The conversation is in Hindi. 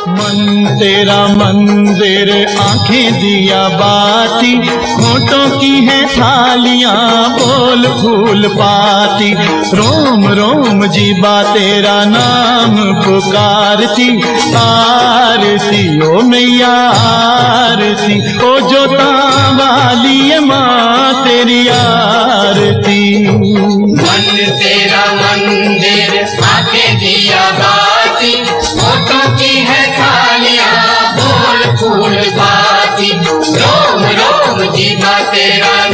मन तेरा मंदिर आंखें दिया बाती, होठों की है थालियां बोल फूल पाती। रोम रोम जीबा तेरा नाम पुकारती, आरती ओ मैया आरती, ओ जोता वाली माँ तेरी आरती। मन तेरा मंदिर आंखें दिया बाती, होठों की है थालियां बोल फूल पाती। रोम रोम जीवा तेरा